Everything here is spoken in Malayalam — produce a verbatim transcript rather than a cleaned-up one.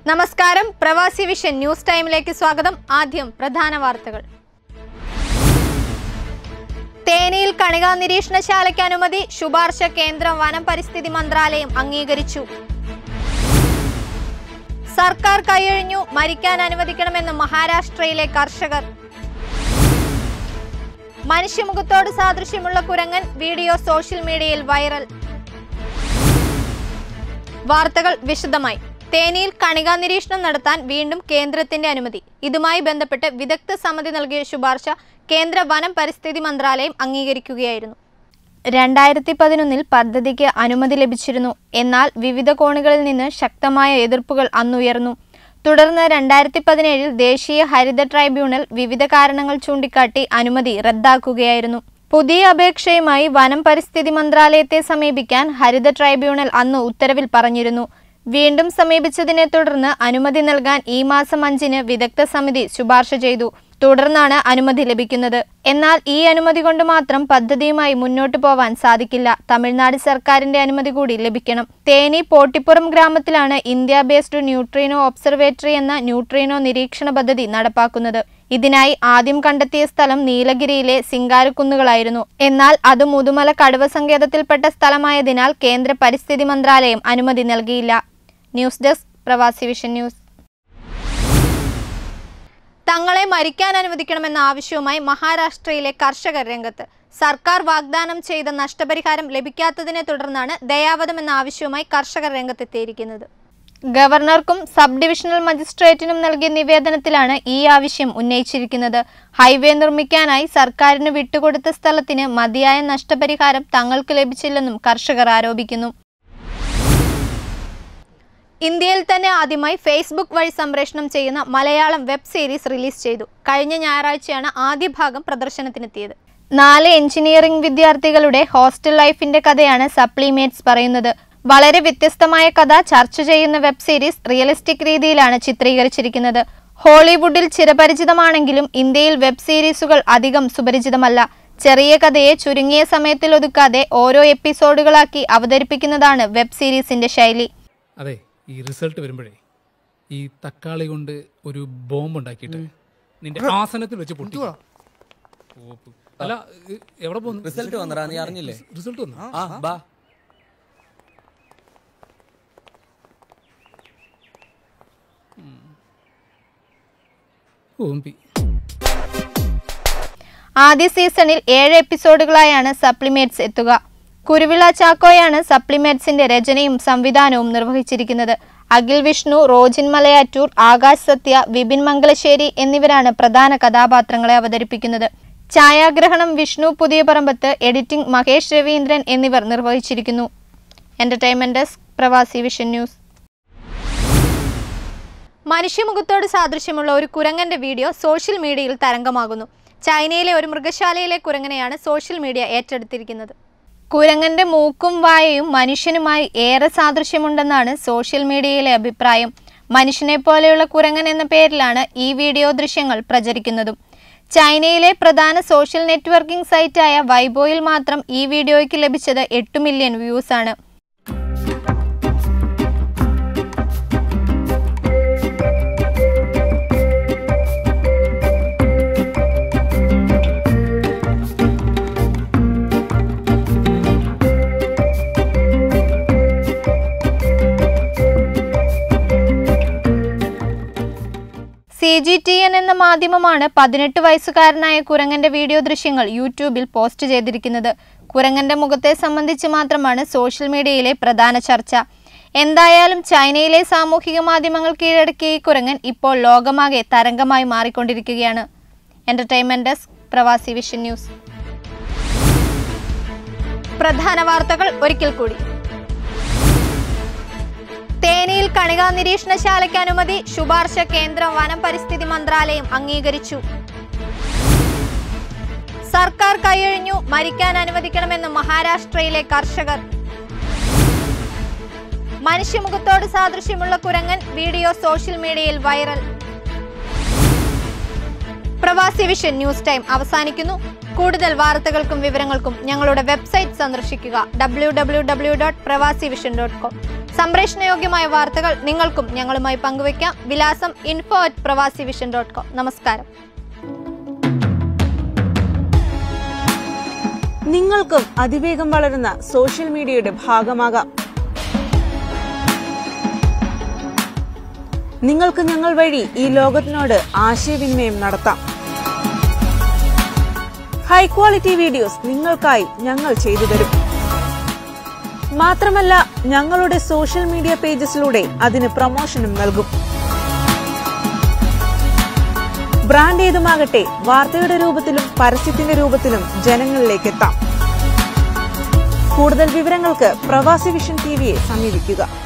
നമസ്കാരം, പ്രവാസി വിഷൻ ന്യൂസ് ടൈമിലേക്ക് സ്വാഗതം. ആദ്യം പ്രധാന വാർത്തകൾ. തേനിയിൽ കണികാ നിരീക്ഷണശാലയ്ക്ക് അനുമതി, ശുപാർശ കേന്ദ്ര വനം പരിസ്ഥിതി മന്ത്രാലയം അംഗീകരിച്ചു. സർക്കാർ കൈയൊഴിഞ്ഞു, മരിക്കാൻ അനുവദിക്കണമെന്ന് മഹാരാഷ്ട്രയിലെ കർഷകർ. മനുഷ്യമുഖത്തോട് സാദൃശ്യമുള്ള കുരങ്ങൻ, വീഡിയോ സോഷ്യൽ മീഡിയയിൽ വൈറൽ. വാർത്തകൾ വിശദമായി. തേനിയിൽ കണികാ നിരീക്ഷണം നടത്താൻ വീണ്ടും കേന്ദ്രത്തിന്റെ അനുമതി. ഇതുമായി ബന്ധപ്പെട്ട് വിദഗ്ധ സമിതി നൽകിയ ശുപാർശ കേന്ദ്ര വനം പരിസ്ഥിതി മന്ത്രാലയം അംഗീകരിക്കുകയായിരുന്നു. രണ്ടായിരത്തി പതിനൊന്നിൽ പദ്ധതിക്ക് അനുമതി ലഭിച്ചിരുന്നു. എന്നാൽ വിവിധ കോണുകളിൽ നിന്ന് ശക്തമായ എതിർപ്പുകൾ അന്നുയർന്നു. തുടർന്ന് രണ്ടായിരത്തി പതിനേഴിൽ ദേശീയ ഹരിത ട്രൈബ്യൂണൽ വിവിധ കാരണങ്ങൾ ചൂണ്ടിക്കാട്ടി അനുമതി റദ്ദാക്കുകയായിരുന്നു. പുതിയ അപേക്ഷയുമായി വനം പരിസ്ഥിതി മന്ത്രാലയത്തെ സമീപിക്കാൻ ഹരിത ട്രൈബ്യൂണൽ അന്ന് ഉത്തരവിൽ പറഞ്ഞിരുന്നു. വീണ്ടും സമീപിച്ചതിനെ തുടർന്ന് അനുമതി നൽകാൻ ഈ മാസം അഞ്ചിന് വിദഗ്ധ സമിതി ശുപാർശ ചെയ്തു. തുടർന്നാണ് അനുമതി ലഭിക്കുന്നത്. എന്നാൽ ഈ അനുമതി കൊണ്ട് മാത്രം പദ്ധതിയുമായി മുന്നോട്ടു പോവാൻ സാധിക്കില്ല. തമിഴ്നാട് സർക്കാരിന്റെ അനുമതി കൂടി ലഭിക്കണം. തേനി പോട്ടിപ്പുറം ഗ്രാമത്തിലാണ് ഇന്ത്യ ബേസ്ഡ് ന്യൂട്രീനോ ഒബ്സർവേറ്ററി എന്ന ന്യൂട്രീനോ നിരീക്ഷണ പദ്ധതി നടപ്പാക്കുന്നത്. ഇതിനായി ആദ്യം കണ്ടെത്തിയ സ്ഥലം നീലഗിരിയിലെ സിംഗാരക്കുന്നുകളായിരുന്നു. എന്നാൽ അത് മുതുമല കടുവ സങ്കേതത്തിൽപ്പെട്ട സ്ഥലമായതിനാൽ കേന്ദ്ര പരിസ്ഥിതി മന്ത്രാലയം അനുമതി നൽകിയില്ല. News desk, Pravasi Vision News. തങ്ങളെ മരിക്കാൻ അനുവദിക്കണമെന്ന ആവശ്യവുമായി മഹാരാഷ്ട്രയിലെ കർഷകർ രംഗത്ത്. സർക്കാർ വാഗ്ദാനം ചെയ്ത നഷ്ടപരിഹാരം ലഭിക്കാത്തതിനെ തുടർന്നാണ് ദയാവധം എന്ന ആവശ്യവുമായി കർഷകർ രംഗത്തെത്തിയിരിക്കുന്നത്. ഗവർണർക്കും സബ് ഡിവിഷണൽ മജിസ്ട്രേറ്റിനും നൽകിയ നിവേദനത്തിലാണ് ഈ ആവശ്യം ഉന്നയിച്ചിരിക്കുന്നത്. ഹൈവേ നിർമ്മിക്കാനായി സർക്കാരിന് വിട്ടുകൊടുത്ത സ്ഥലത്തിന് മതിയായ നഷ്ടപരിഹാരം തങ്ങൾക്ക് ലഭിച്ചില്ലെന്നും കർഷകർ ആരോപിക്കുന്നു. ഇന്ത്യയിൽ തന്നെ ആദ്യമായി ഫേസ്ബുക്ക് വഴി സംപ്രേഷണം ചെയ്യുന്ന മലയാളം വെബ് സീരീസ് റിലീസ് ചെയ്തു. കഴിഞ്ഞ ഞായറാഴ്ചയാണ് ആദ്യ ഭാഗം പ്രദർശനത്തിനെത്തിയത്. നാല് എഞ്ചിനീയറിംഗ് വിദ്യാർത്ഥികളുടെ ഹോസ്റ്റൽ ലൈഫിന്റെ കഥയാണ് സപ്ലിമേറ്റ്സ് പറയുന്നത്. വളരെ വ്യത്യസ്തമായ കഥ ചർച്ച ചെയ്യുന്ന വെബ് സീരീസ് റിയലിസ്റ്റിക് രീതിയിലാണ് ചിത്രീകരിച്ചിരിക്കുന്നത്. ഹോളിവുഡിൽ ചിരപരിചിതമാണെങ്കിലും ഇന്ത്യയിൽ വെബ് സീരീസുകൾ അധികം സുപരിചിതമല്ല. ചെറിയ കഥയെ ചുരുങ്ങിയ സമയത്തിൽ ഒതുക്കാതെ ഓരോ എപ്പിസോഡുകളാക്കി അവതരിപ്പിക്കുന്നതാണ് വെബ് സീരീസിന്റെ ശൈലി. അതെ, ഈ റിസൾട്ട് വരുമ്പോഴേ ഈ തക്കാളി കൊണ്ട് ഒരു ബോംബ് ഉണ്ടാക്കിയിട്ട് നിന്റെ ആസനത്തിൽ വെച്ച് പൊട്ടിക്കുക. അല്ല, എവിടെ പോകുന്നു? റിസൾട്ട് വന്നടാ, നീ അറിഞ്ഞില്ലേ? റിസൾട്ട് വന്നു. ആ ബാ. ആദ്യ സീസണിൽ ഏഴ് എപ്പിസോഡുകളായാണ് സപ്ലിമേറ്റ്സ് എത്തുക. കുരുവിള ചാക്കോയാണ് സപ്ലിമേറ്റ്സിന്റെ രചനയും സംവിധാനവും നിർവഹിച്ചിരിക്കുന്നത്. അഖിൽ വിഷ്ണു, റോജിൻ മലയാറ്റൂർ, ആകാശ് സത്യ, വിപിൻ മംഗലശ്ശേരി എന്നിവരാണ് പ്രധാന കഥാപാത്രങ്ങളെ അവതരിപ്പിക്കുന്നത്. ഛായാഗ്രഹണം വിഷ്ണു പുതിയ പറമ്പത്ത്, എഡിറ്റിംഗ് മഹേഷ് രവീന്ദ്രൻ എന്നിവർ നിർവഹിച്ചിരിക്കുന്നു. Entertainment desk, Pravasi Vision News. മനുഷ്യമുഖത്തോട് സാദൃശ്യമുള്ള ഒരു കുരങ്ങന്റെ വീഡിയോ സോഷ്യൽ മീഡിയയിൽ തരംഗമാകുന്നു. ചൈനയിലെ ഒരു മൃഗശാലയിലെ കുരങ്ങനെയാണ് സോഷ്യൽ മീഡിയ ഏറ്റെടുത്തിരിക്കുന്നത്. കുരങ്ങന്റെ മൂക്കും വായയും മനുഷ്യനുമായി ഏറെ സാദൃശ്യമുണ്ടെന്നാണ് സോഷ്യൽ മീഡിയയിലെ അഭിപ്രായം. മനുഷ്യനെ പോലെയുള്ള കുരങ്ങൻ എന്ന പേരിലാണ് ഈ വീഡിയോ ദൃശ്യങ്ങൾ പ്രചരിക്കുന്നതും. ചൈനയിലെ പ്രധാന സോഷ്യൽ നെറ്റ്വർക്കിംഗ് സൈറ്റായ വൈബോയിൽ മാത്രം ഈ വീഡിയോയ്ക്ക് ലഭിച്ചത് എട്ട് മില്യൺ വ്യൂസ് ആണ്. സി ജി ടി എൻ എന്ന മാധ്യമമാണ് പതിനെട്ട് വയസ്സുകാരനായ കുരങ്ങന്റെ വീഡിയോ ദൃശ്യങ്ങൾ യൂട്യൂബിൽ പോസ്റ്റ് ചെയ്തിരിക്കുന്നത്. കുരങ്ങന്റെ മുഖത്തെ സംബന്ധിച്ച് മാത്രമാണ് സോഷ്യൽ മീഡിയയിലെ പ്രധാന ചർച്ച. എന്തായാലും ചൈനയിലെ സാമൂഹിക മാധ്യമങ്ങൾ കീഴടക്കിയ ഈ കുരങ്ങൻ ഇപ്പോൾ ലോകമാകെ തരംഗമായി മാറിക്കൊണ്ടിരിക്കുകയാണ്. Entertainment desk, Pravasi Vision News. പ്രധാന വാർത്തകൾ ഒരിക്കൽ കൂടി. തേനിയിൽ കണികാ നിരീക്ഷണശാലയ്ക്ക് അനുമതി, ശുപാർശ കേന്ദ്ര വനം പരിസ്ഥിതി മന്ത്രാലയം അംഗീകരിച്ചു. സർക്കാർ കൈയൊഴിഞ്ഞു, മരിക്കാൻ അനുവദിക്കണമെന്ന് മഹാരാഷ്ട്രയിലെ കർഷകർ. മനുഷ്യമുഖത്തോട് സാദൃശ്യമുള്ള കുരങ്ങൻ, വീഡിയോ സോഷ്യൽ മീഡിയയിൽ viral. Pravasi Vision News time അവസാനിക്കുന്നു. കൂടുതൽ വാർത്തകൾക്കും വിവരങ്ങൾക്കും ഞങ്ങളുടെ വെബ്സൈറ്റ് സന്ദർശിക്കുക W W W dot Pravasi Vision dot com. സംപ്രേഷണയോഗ്യമായ വാർത്തകൾ നിങ്ങൾക്കും ഞങ്ങളുമായി പങ്കുവയ്ക്കാം. വിലാസം info at Pravasi Vision dot com. നമസ്കാരം. നിങ്ങൾക്കും അതിവേഗം വളരുന്ന സോഷ്യൽ മീഡിയയുടെ ഭാഗമാകാം. നിങ്ങൾക്ക് ഞങ്ങൾ വഴി ഈ ലോകത്തിനോട് ആശയവിനിമയം നടത്താം. ഹൈ ക്വാളിറ്റി വീഡിയോസ് നിങ്ങൾക്കായി ഞങ്ങൾ ചെയ്തു തരും. മാത്രമല്ല, ഞങ്ങളുടെ സോഷ്യൽ മീഡിയ പേജസിലൂടെ അതിന് പ്രൊമോഷനും നൽകും. ബ്രാൻഡ് ഏതുമാകട്ടെ, വാർത്തയുടെ രൂപത്തിലും പരസ്യത്തിന്റെ രൂപത്തിലും ജനങ്ങളിലേക്ക് എത്താം. കൂടുതൽ വിവരങ്ങൾക്ക് പ്രവാസി വിഷൻ ടിവിയെ സമീപിക്കുക.